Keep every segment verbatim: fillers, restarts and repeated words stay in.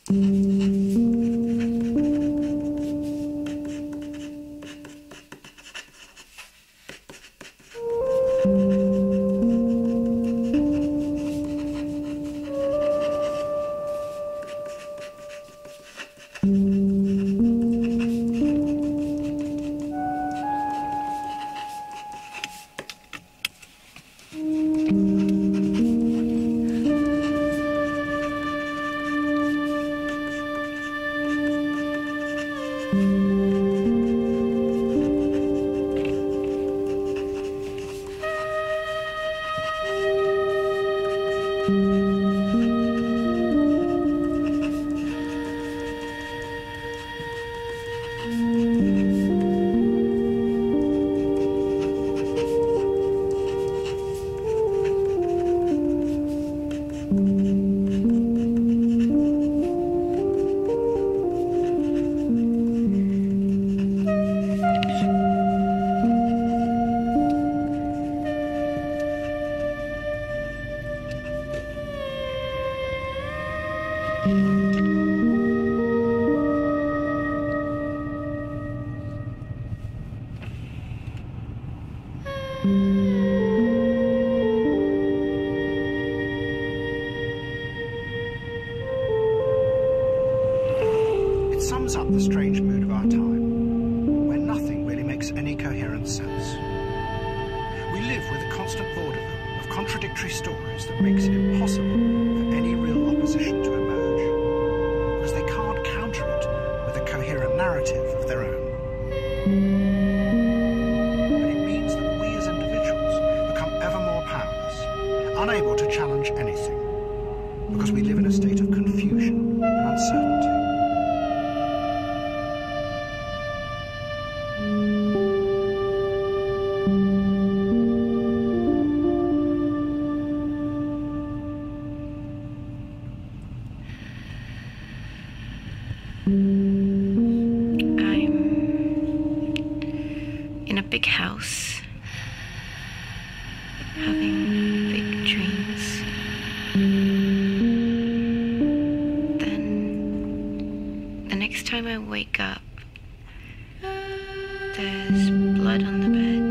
It sums up the strange mood of our time, where nothing really makes any coherent sense. We live with a constant vaudeville of contradictory stories that makes it impossible for any real opposition to emerge, because they can't counter it with a coherent narrative of their own. And it means that we as individuals become ever more powerless, unable to challenge anything, because we live in a state of confusion and uncertainty. Big house, having big dreams. Then, the next time I wake up, there's blood on the bed.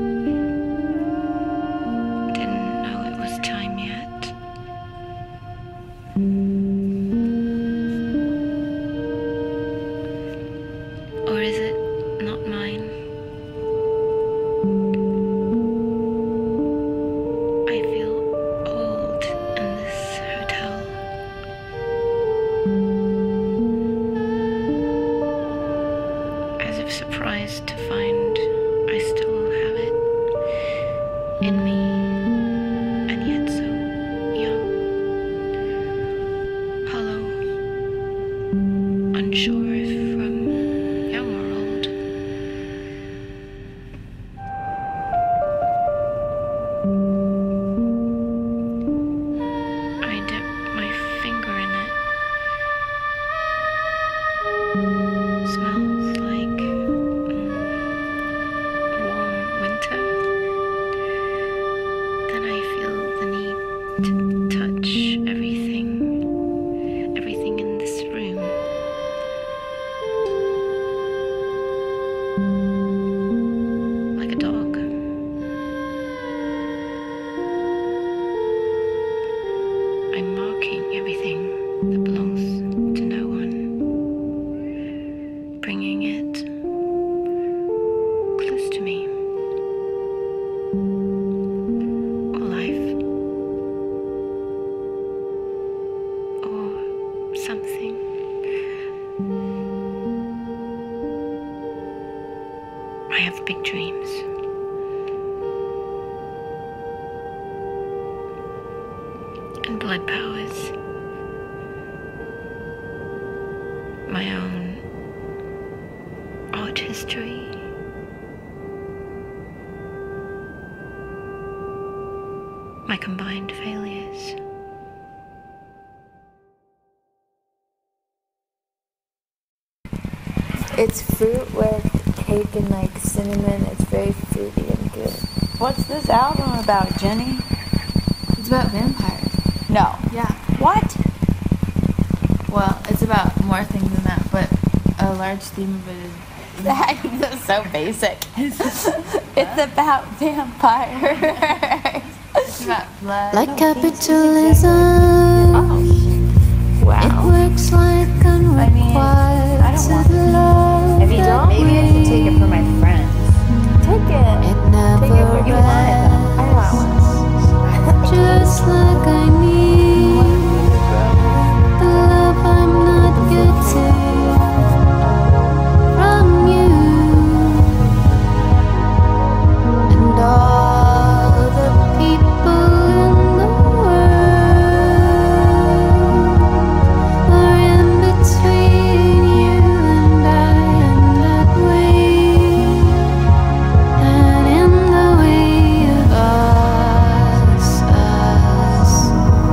Didn't know it was time yet. Or is it not mine? Surprised to find I still have it in me, and yet so young, hollow, unsure if from young or old. I dip my finger in it. Smells like to touch everything, everything in this room. Like a dog. I'm marking everything that belongs to no one, bringing it close to me. Something. I have big dreams. And blood powers. My own art history. My combined failures. It's fruit with cake and like cinnamon. It's very fruity and good. What's this album about, Jenny? It's about vampires. No. Yeah. What? Well, it's about large theme of it is that's so basic. It's about vampires. It's about blood. Like capitalism, Oh. Wow. it works like unrequited I don't want love. If you don't, maybe I should take it for my friends. Take it. It never Take it for you want it though. I want one. just like I need the love I'm not getting from you, and all the people in the world are in between you and I, and that way, and in the way of us, us.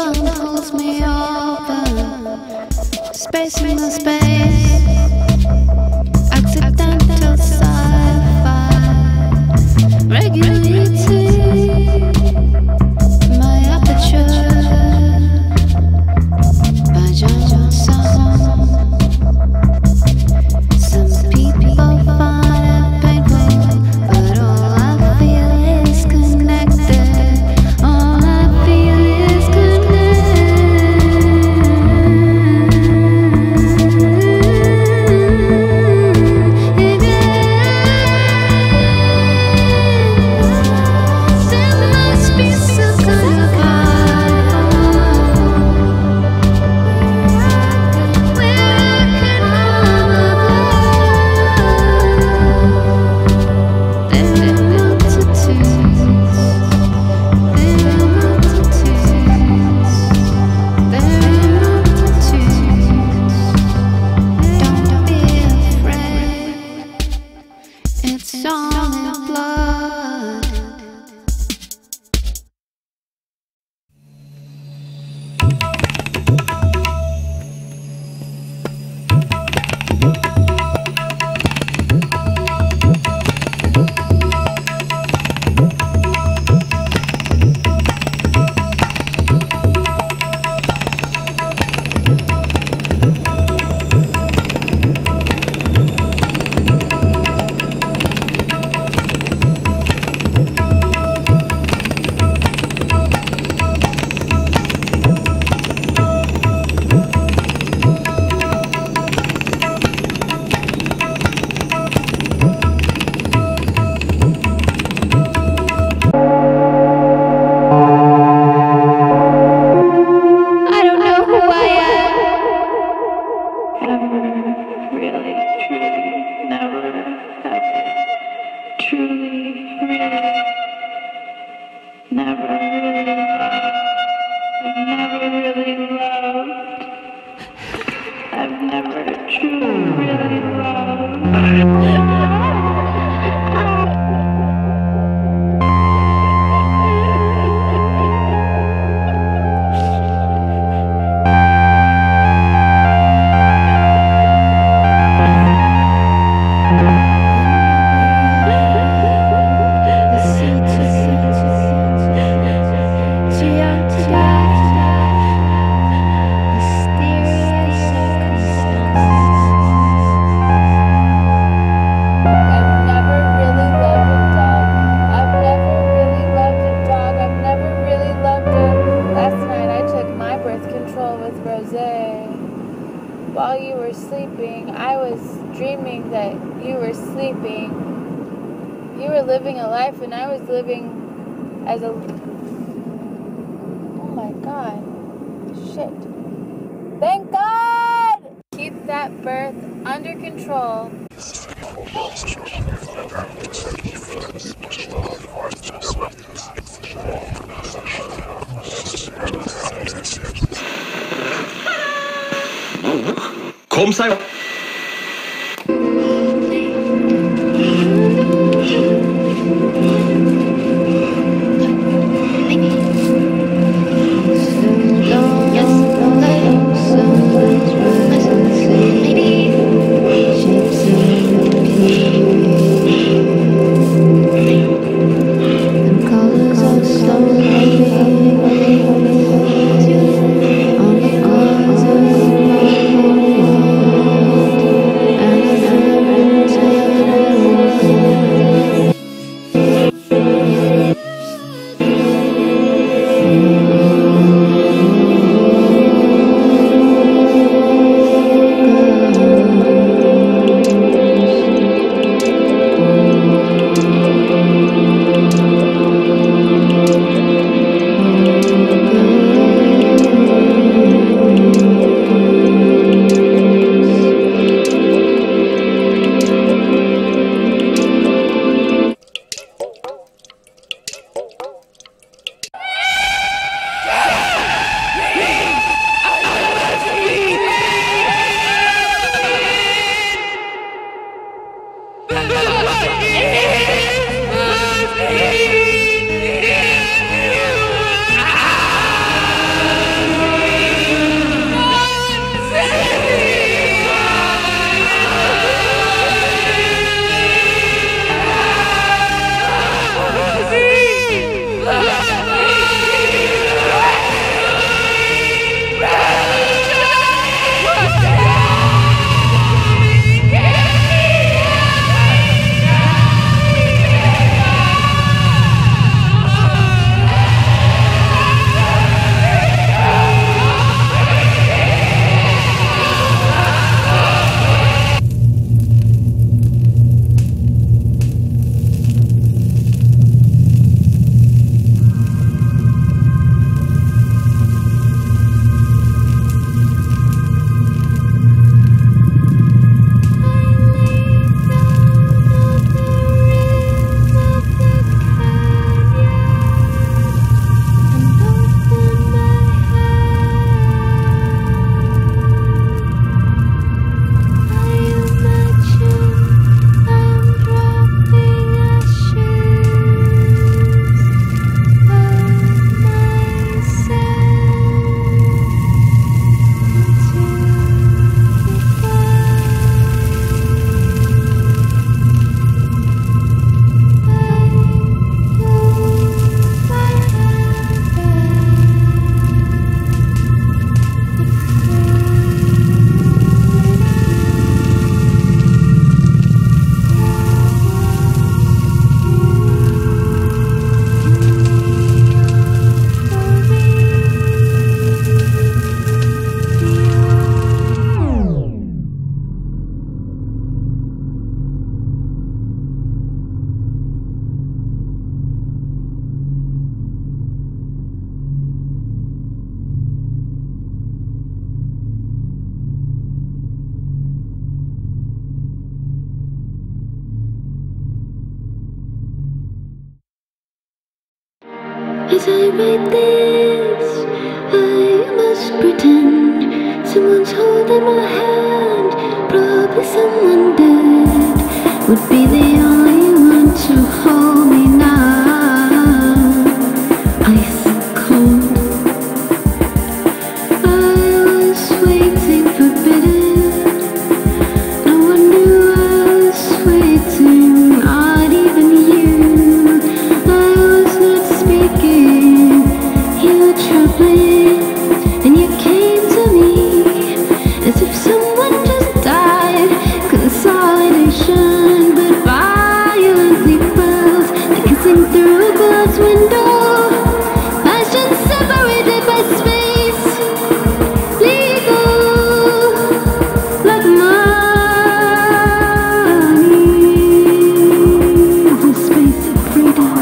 rhythm pulls me open, space in the space, accidental sci-fi, regulating my aperture by John Song. Some people find it painful, but all I feel is connected. All I feel is connected. There must be some kind of where I can come alive. There are multitudes, there are multitudes, there are multitudes. Don't be afraid, it's all in blood. I don't know who I am. Ever really, truly, never, ever, truly, really, never really loved. I've never really loved. I've never truly, really loved. I've never really loved a dog. I've never really loved a dog. I've never really loved a... Last night I took my birth control with Rosé. While you were sleeping, I was dreaming that you were sleeping. You were living a life and I was living as a... Oh my God. Shit. Thank God! Keep that birth under control. Kom seg opp! On the As I write this, I must pretend someone's holding my hand. Probably someone dead would be the only one to hold me now. Ice cold. I was waiting forbidden. No one knew I was waiting, not even you. I was not speaking. You were trembling, and you came to me as if someone just died. Consolidation, but violently felt like kissing through a glass window. Passion separated by space, legal like money. The space of freedom.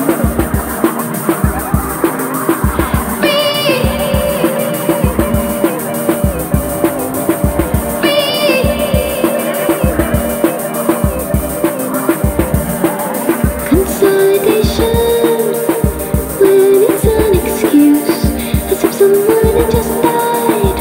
Consolidation, when it's an excuse, as if someone had just died.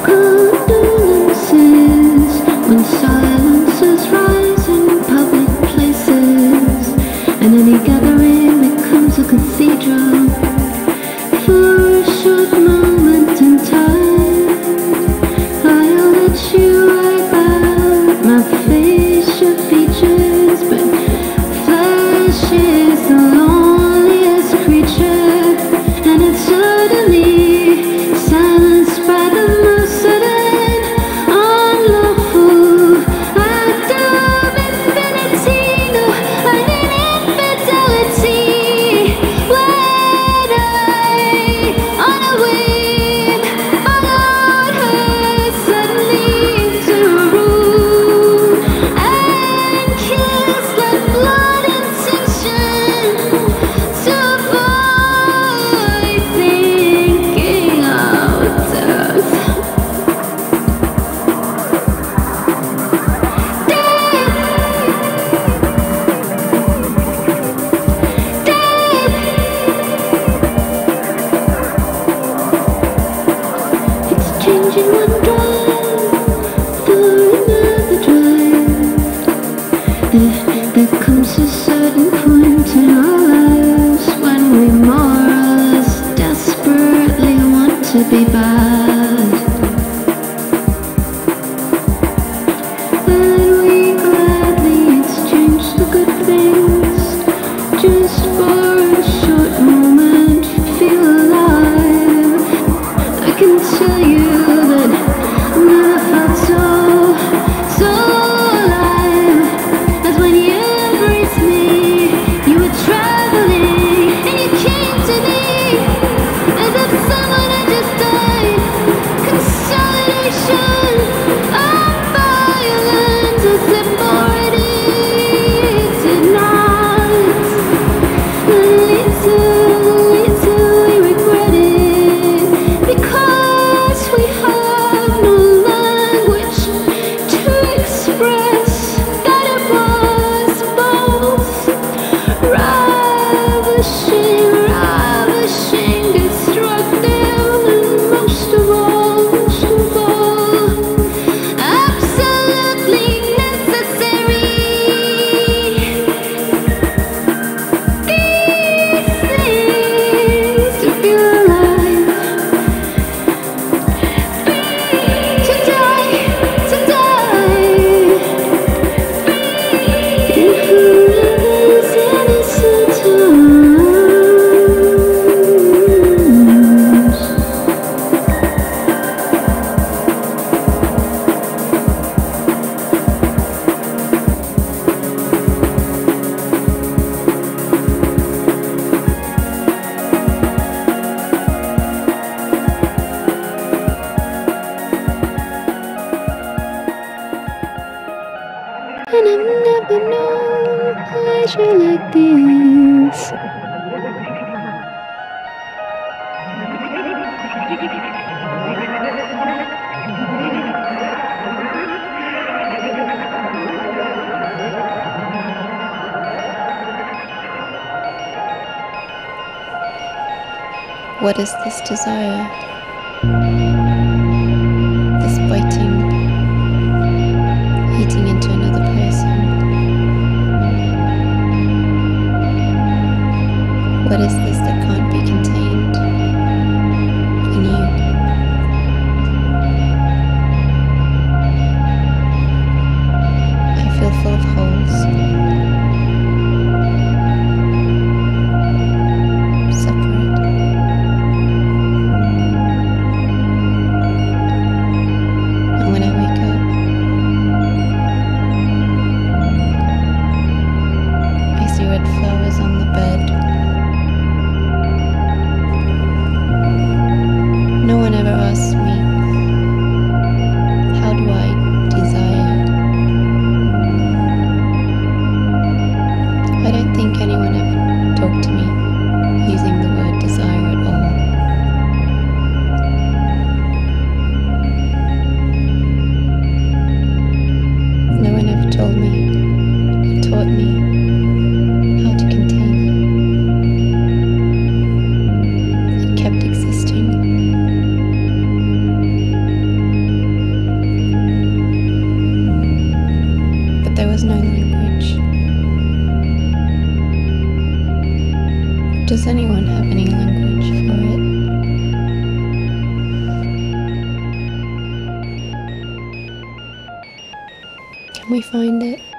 Condolences, when silences rise in public places, and any gathering becomes a cathedral. For a short moment in time, I'll let you wipe out my facial features, but flesh is the loneliest creature, and it's suddenly silenced by the most sudden, unlawful act of infinity. No, I need infidelity. When I, on a whim, followed her suddenly into a room and kissed like blood intention to avoid thinking of death. It's changing one drive for another drive. There, there comes a certain point in our lives when we more or less desperately want to be bad. When we gladly exchange the good things just for a short moment, feel alive. I can tell you that I never felt so, so alive as when you embraced me. You were traveling, and you came to me as if someone had just died. Consolidation of violence, as if already it did not. Little, little we regret it, because we have no language to express that it was both ravishing, ravishing, destructive, and most of all, most of all, absolutely necessary. Things to feel alive, to die, to die, in whoever's innocent arms. And I've never known pleasure like this. What is this desire? This biting, eating into another person? What is this that can't be contained in you? I feel full of holes. Separate. And when I wake up, I see red flowers on the bed. No one ever asks me, how do I desire? I don't think anyone ever talked to me using the word desire at all. No one ever told me, or taught me, how to contain it. It kept existing. But there was no language. Does anyone have any language for it? Can we find it?